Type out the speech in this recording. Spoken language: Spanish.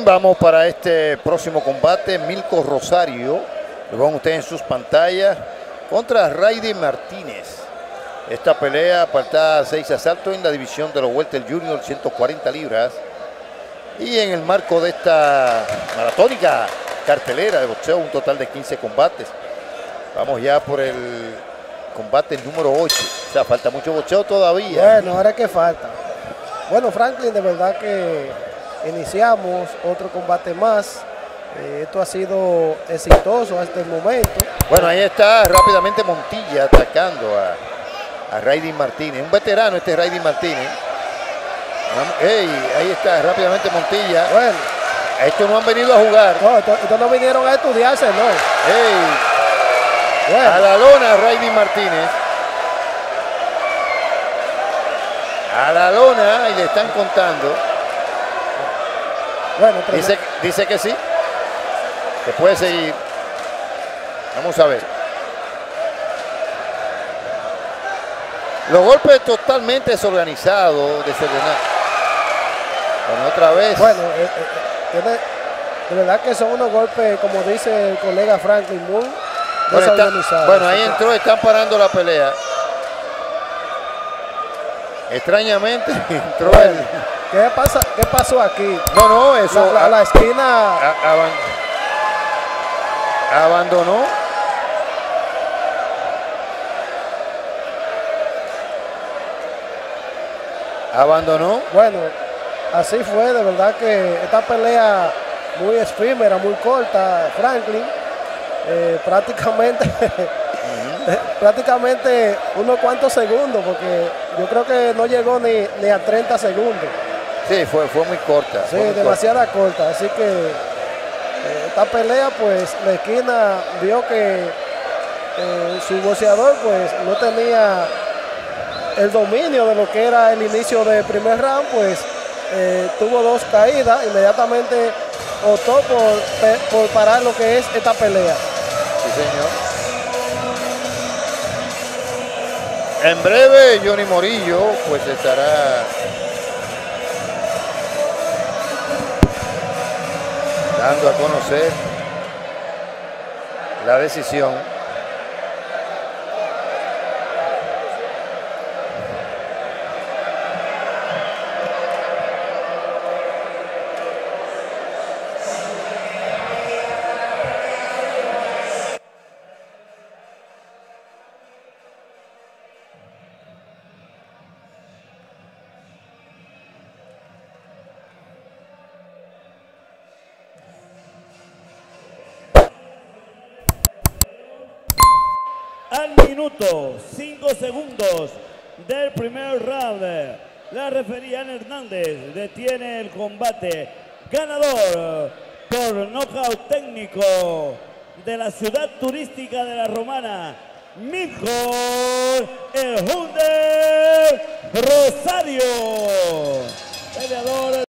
vamos para este próximo combate. Milko Rosario, lo ven ustedes en sus pantallas, contra Raidy Martínez. Esta pelea apartada 6 asaltos en la división de los Welter Junior, 140 libras. Y en el marco de esta maratónica cartelera de boxeo, un total de 15 combates. Vamos ya por el combate número 8. O sea, falta mucho boxeo todavía. Bueno, ahora que falta. Bueno, Franklin, de verdad que iniciamos otro combate más. Esto ha sido exitoso hasta el momento. Bueno, ahí está rápidamente Montilla atacando a Raidy Martínez. Un veterano este Raidy Martínez. Hey, ahí está rápidamente Montilla. Bueno, estos no han venido a jugar. No, estos no vinieron a estudiarse, no. Hey, bueno. A la lona Raidy Martínez. A la lona y le están contando. Bueno, dice que sí. Que puede seguir. Vamos a ver. Los golpes totalmente desorganizados, desordenados. Bueno, otra vez. Bueno, de verdad que son unos golpes, como dice el colega Franklin, muy desorganizados. Bueno, ahí entró, están parando la pelea. Extrañamente entró bueno, ¿Qué pasó aquí? No, eso. La esquina. Abandonó. Abandonó. Bueno, así fue, de verdad que esta pelea muy efímera, muy corta, Franklin. Prácticamente unos cuantos segundos, porque yo creo que no llegó ni a 30 segundos. Sí, fue muy corta. Sí, demasiada corta. Así que esta pelea, pues la esquina vio que su boxeador pues no tenía el dominio de lo que era el inicio del primer round, pues tuvo 2 caídas. Inmediatamente optó por parar lo que es esta pelea. Sí, señor. En breve Johnny Morillo pues estará dando a conocer la decisión. Al minuto 5 segundos del primer round, la refería Ana Hernández detiene el combate. Ganador por nocaut técnico de la ciudad turística de La Romana, Milko el Hunter Rosario. Peleador